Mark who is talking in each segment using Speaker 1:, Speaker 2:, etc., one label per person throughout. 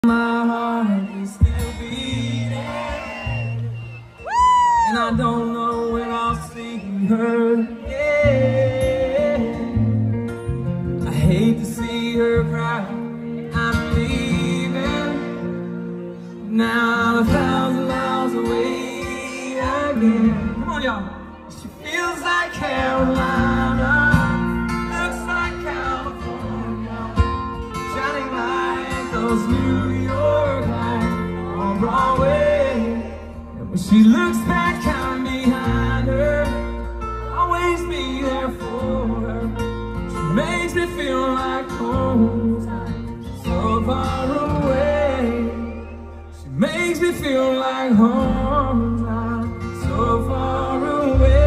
Speaker 1: My heart is still beating, and I don't know when I'll see her again. I hate to see her cry, I'm leaving. Now I'm 1,000 miles away again. Come on, y'all. She feels like Carolina, looks like California, shining like those New York lights on Broadway. And when she looks back, I'm behind her, always be there for her. She makes me feel like home, so far away. She makes me feel like home, so far away.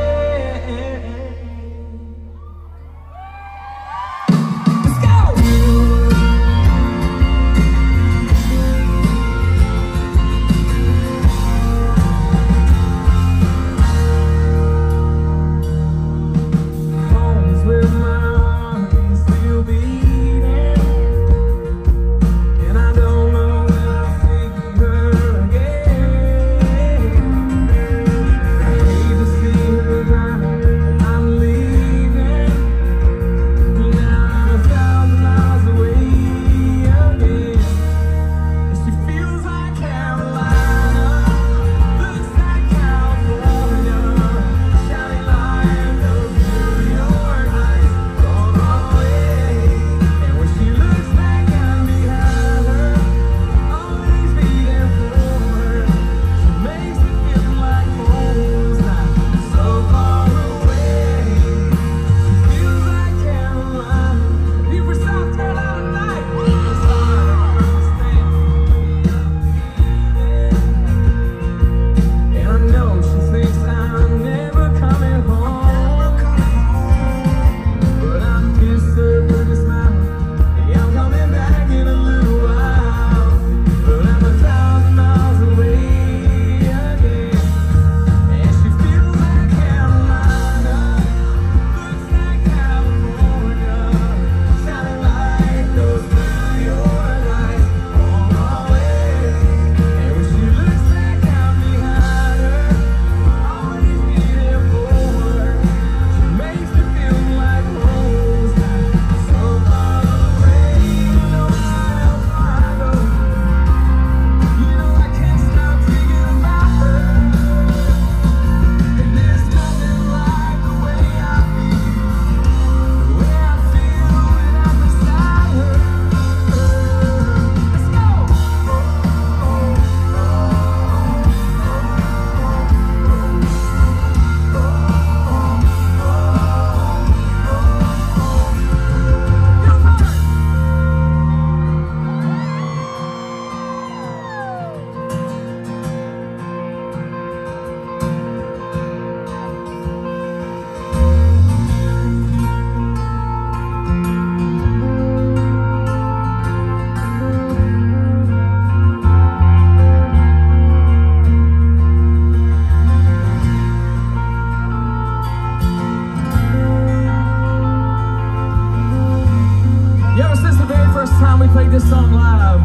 Speaker 1: Time we played this song live,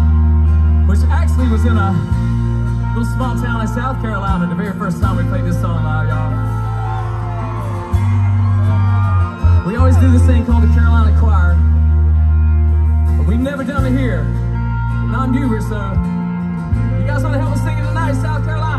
Speaker 1: which actually was in a little small town in South Carolina, the very first time we played this song live, y'all. We always do this thing called the Carolina Choir, but we've never done it here, not in Beaufort, so you guys want to help us sing it tonight, South Carolina?